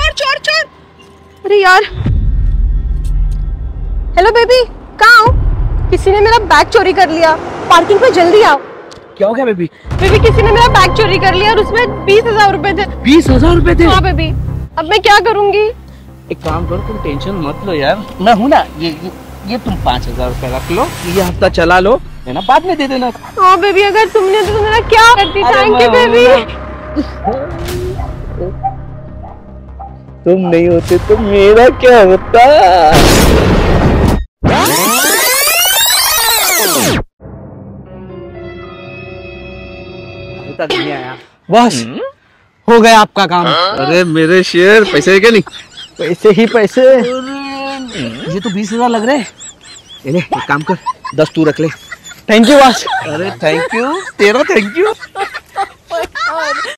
चोर चोर चोर। अरे यार, हेलो बेबी, कहाँ हो? किसी ने मेरा बैग चोरी कर लिया, पार्किंग पे जल्दी आओ। क्या हो गया बेबी? बेबी किसी ने मेरा बैग चोरी कर लिया और उसमें 20,000 रुपए थे। 20,000 रुपए थे? हाँ बेबी, अब मैं क्या करूँगी? एक काम करो, तुम टेंशन मत लो यार, मैं हूँ ना। ये तुम 5,000 रुपए रख लो, ये हफ्ता चला लो, है ना, बाद में दे देना। हाँ बेबी, अगर तुमने तो मेरा क्या करती। Thank you baby. तुम नहीं होते तो मेरा क्या होता। बस हो गया आपका काम। अरे मेरे शेर, पैसे है क्या? नहीं पैसे ही पैसे। ये तो 20,000 लग रहे हैं। ले एक काम कर, 10 तू रख ले। Thank you boss. अरे थैंक यू, तेरा थैंक यू।